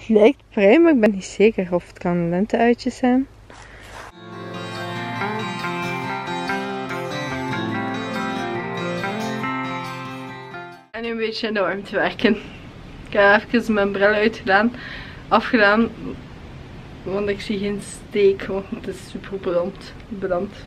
Het lijkt prei, maar ik ben niet zeker of het kan lenteuitjes zijn. En nu een beetje in de warmte werken. Ik heb even mijn bril afgedaan, want ik zie geen steek, want het is super bedankt.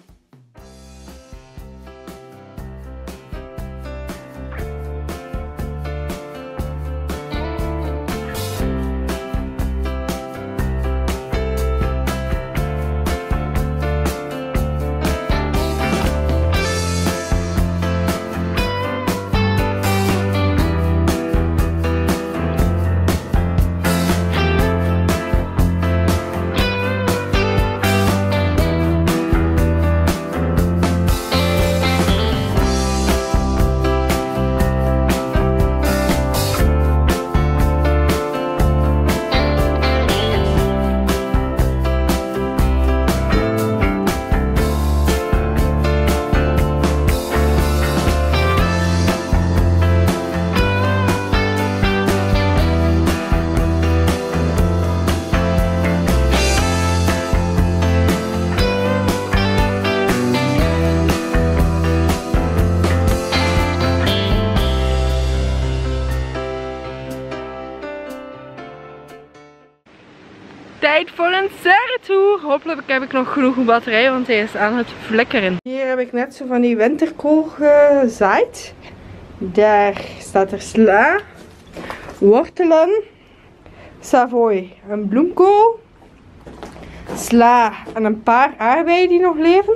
Tijd voor een serretour. Hopelijk heb ik nog genoeg batterij, want hij is aan het flikkeren. Hier heb ik net zo van die winterkool gezaaid. Daar staat er sla, wortelen, savoy en bloemkool, sla en een paar aardbeien die nog leven.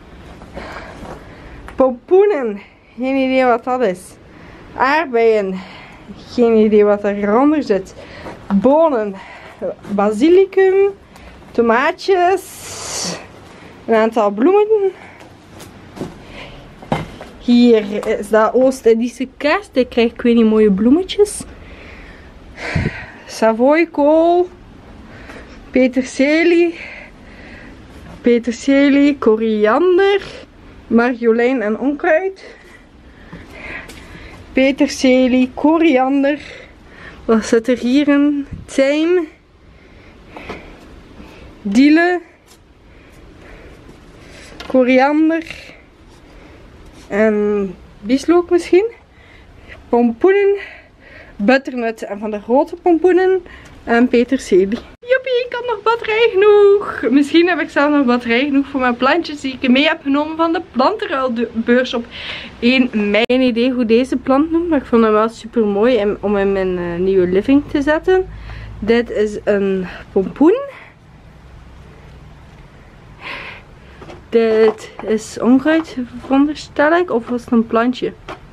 Pompoenen, geen idee wat dat is. Aardbeien, geen idee wat eronder zit. Bonen, basilicum, tomaatjes, een aantal bloemen. Hier is dat Oost-Indische kaas, die krijgt ik weet niet mooie bloemetjes. Savoykool, peterselie, koriander, marjolein en onkruid. Peterselie, koriander. Wat zit er hier in? Tijm, dielen, koriander en bieslook misschien. Pompoenen, butternut en van de grote pompoenen en peterselie. Joepie, ik had nog batterij genoeg. Misschien heb ik zelf nog batterij genoeg voor mijn plantjes die ik mee heb genomen van de plantenruilbeurs op 1 mei. Geen idee hoe deze plant noemt, maar ik vond hem wel super mooi om hem in mijn nieuwe living te zetten. Dit is een pompoen. Dit is onkruid, veronderstel ik. Of was het een plantje?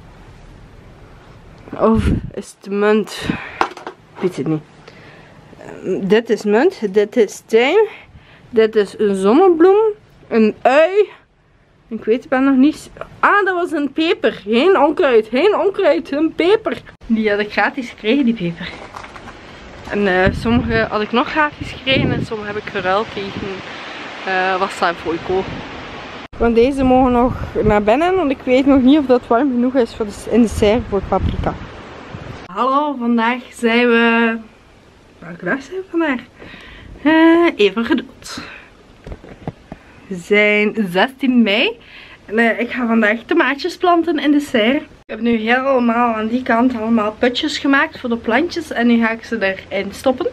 Of is het munt? Ik weet het niet. Dit is munt, dit is tijm, dit is een zonnebloem, een ui. Ik weet het ben nog niet. Ah, dat was een peper. Geen onkruid, een peper. Die had ik gratis gekregen, die peper. En sommige had ik nog gratis gekregen en sommige heb ik geruild tegen wassabi-kool. Want deze mogen nog naar binnen, want ik weet nog niet of dat warm genoeg is voor in de serre voor paprika. Hallo, vandaag zijn we... Welke dag zijn we vandaag? Even geduld. We zijn 16 mei. En ik ga vandaag tomaatjes planten in de serre. Ik heb nu helemaal aan die kant allemaal putjes gemaakt voor de plantjes. En nu ga ik ze erin stoppen.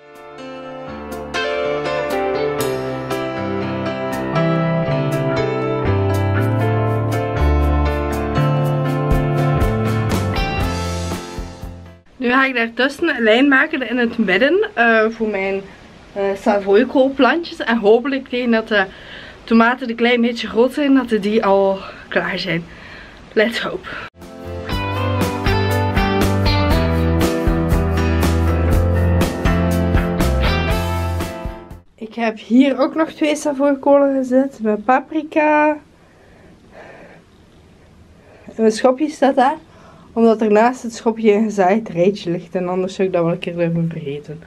Nu ga ik daartussen een lijn maken in het midden voor mijn Savoykoolplantjes. En hopelijk tegen dat de tomaten een klein beetje groot zijn, dat die al klaar zijn. Let's hope. Ik heb hier ook nog 2 Savoykolen gezet. Met paprika. En mijn schopje staat daar. Omdat er naast het schopje een gezaaid rijtje ligt. En anders zou ik dat wel een keer durven vergeten.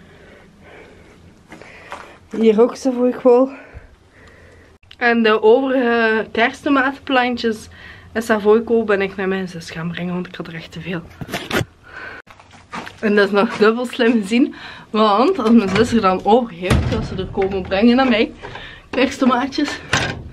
Hier ook Savoykool. En de overige kersttomatenplantjes en Savoykool ben ik naar mijn zus gaan brengen. Want ik had er echt te veel. En dat is nog dubbel slim gezien. Want als mijn zus er dan over heeft, als ze er komen brengen naar mij, kersttomaatjes.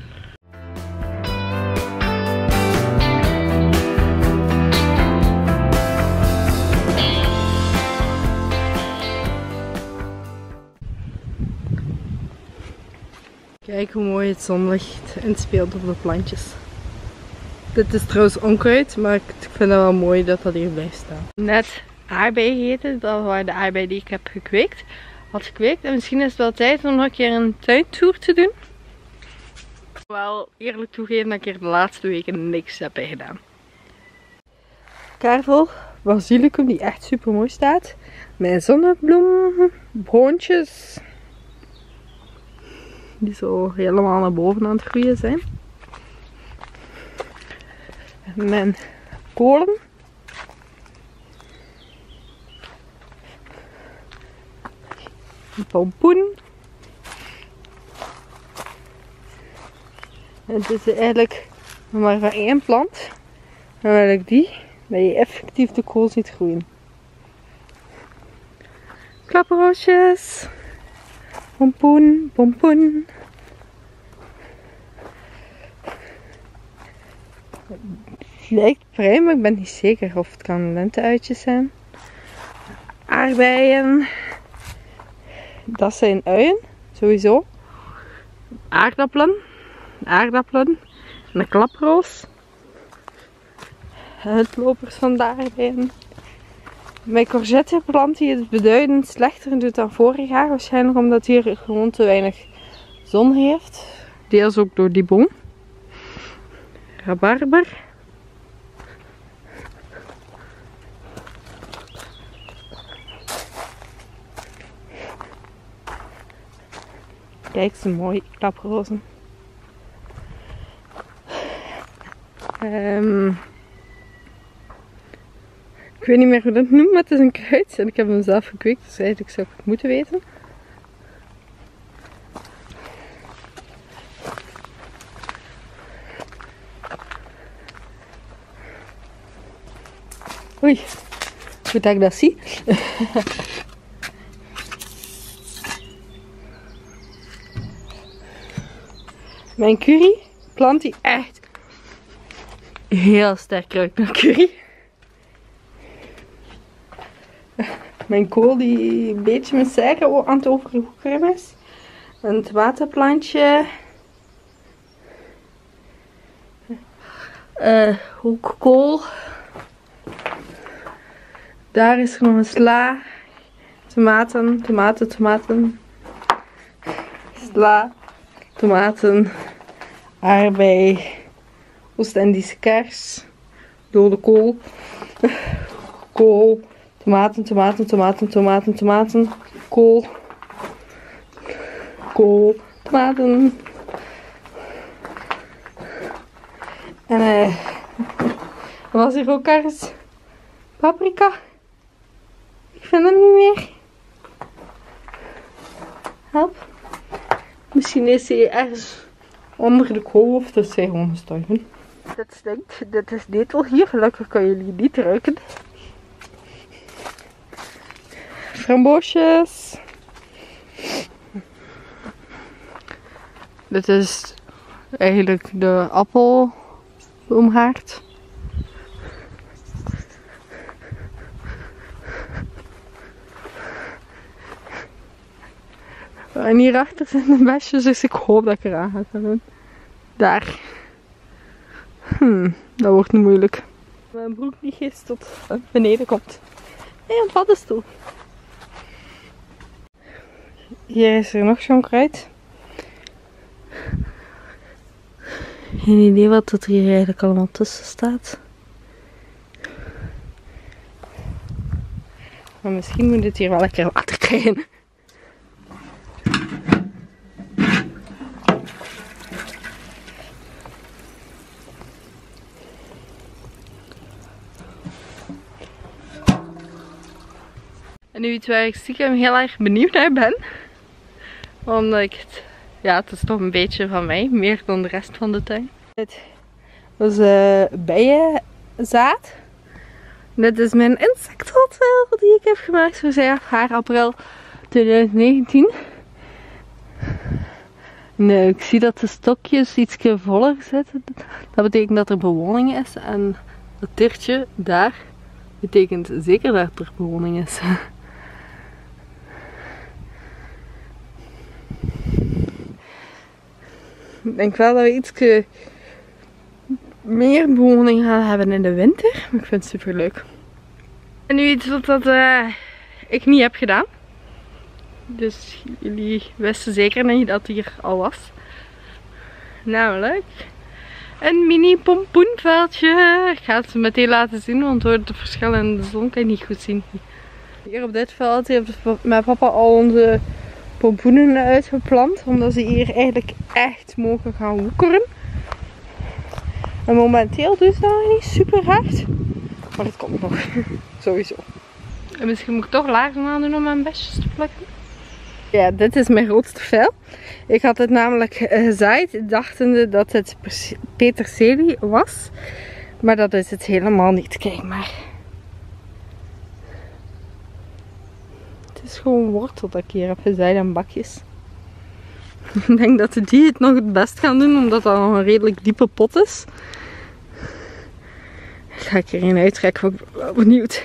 Kijk hoe mooi het zonlicht inspeelt op de plantjes. Dit is trouwens onkruid, maar ik vind het wel mooi dat dat hier blijft staan. Net aardbeien gegeten, dat waren de aardbeien die ik heb gekweekt. Had gekweekt en misschien is het wel tijd om nog een keer een tuintour te doen. Ik wil wel eerlijk toegeven dat ik hier de laatste weken niks heb gedaan. Kaarvel, basilicum die echt super mooi staat. Mijn zonnebloem, broontjes. Die zo helemaal naar boven aan het groeien zijn. Mijn kolen. Een pompoen. En het is eigenlijk maar van één plant. En eigenlijk die, dat je effectief de kool ziet groeien. Klapperroosjes. Pompoen, pompoen. Het lijkt bruin, maar ik ben niet zeker of het kan lenteuitjes zijn. Aardbeien. Dat zijn uien, sowieso. Aardappelen. Aardappelen. En een klaproos. Uitlopers van de aardbeien. Mijn courgetteplant die het beduidend slechter doet dan vorig jaar. Waarschijnlijk omdat hier gewoon te weinig zon heeft. Deels ook door die boom. Rabarber. Kijk, ze mooi klaprozen. Ik weet niet meer hoe dat noemt, maar het is een kruid. En ik heb hem zelf gekweekt, dus eigenlijk zou ik het moeten weten. Oei, goed dat ik dat zie. Mijn curry plant die echt heel sterk ruikt naar curry. Mijn kool die een beetje met suiker aan het overhoekeren is. Een tomatenplantje. Hoekkool. Daar is er nog een sla. Tomaten, tomaten, tomaten. Sla. Tomaten. Aardbei. Oost-Indische kers. Dode kool. Kool. Tomaten, tomaten, tomaten, tomaten, tomaten. Kool. Kool. Tomaten. En was hier ook ergens paprika. Ik vind het niet meer. Help. Misschien is hij ergens onder de kool of dat zijn gewoon gestorven. Dit stinkt. Dit is netel hier. Gelukkig kan jullie niet ruiken. Framboosjes. Dit is eigenlijk de appelboomhaard. En hierachter zijn de besjes, dus ik hoop dat ik eraan ga doen. Daar. Dat wordt niet moeilijk. Mijn broek niet eens tot beneden komt. En een paddenstoel. Hier is er nog zo'n kruid. Geen idee wat er hier eigenlijk allemaal tussen staat. Maar misschien moet het hier wel lekker water krijgen. En nu iets waar ik stiekem heel erg benieuwd naar ben. Omdat ik het, ja, het is toch een beetje van mij, meer dan de rest van de tuin. Dit was bijenzaad. Dit is mijn insecthotel die ik heb gemaakt voor zij haar april 2019. Nee, ik zie dat de stokjes iets voller zitten. Dat betekent dat er bewoning is. En het teertje daar betekent zeker dat er bewoning is. Ik denk wel dat we iets meer bewoning gaan hebben in de winter. Maar ik vind het super leuk. En nu iets wat ik niet heb gedaan. Dus jullie wisten zeker niet dat het hier al was. Namelijk een mini pompoenveldje. Ik ga het meteen laten zien, want door het verschil in de zon kan je niet goed zien. Hier op dit veld heeft mijn papa al onze pompoenen uitgeplant. Omdat ze hier eigenlijk echt mogen gaan woekeren. En momenteel doet het nog niet super hard. Maar het komt nog. Sowieso. En misschien moet ik toch laarzen aan doen om mijn besjes te plukken. Ja, dit is mijn grootste vel. Ik had het namelijk gezaaid, dachtende dat het peterselie was. Maar dat is het helemaal niet. Kijk maar. Het is gewoon wortel dat ik hier heb gezaaid en bakjes. Ik denk dat die het nog het best gaan doen, omdat dat nog een redelijk diepe pot is. Ga ik er een uittrekken, ik ben wel benieuwd.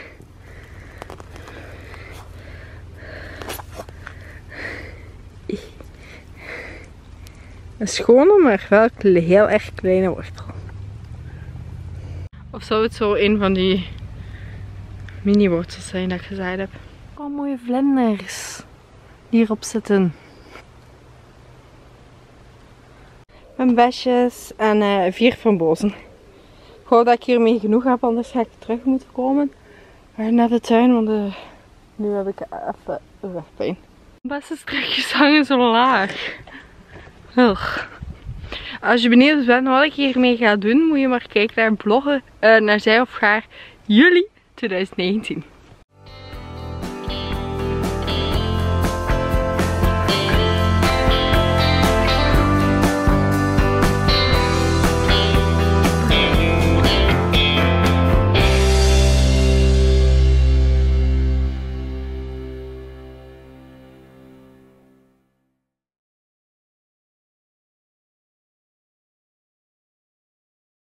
Een schone, maar wel heel erg kleine wortel. Of zou het zo een van die mini wortels zijn dat ik gezaaid heb? Oh, mooie vlinders die hierop zitten. Mijn besjes en 4 frambozen. Ik hoop dat ik hiermee genoeg heb, anders ga ik terug moeten komen naar de tuin, want nu heb ik even rugpijn. Mijn bessenstrekjes hangen zo laag. Ugh. Als je benieuwd bent wat ik hiermee ga doen, moet je maar kijken naar bloggen naar zij of haar juli 2019.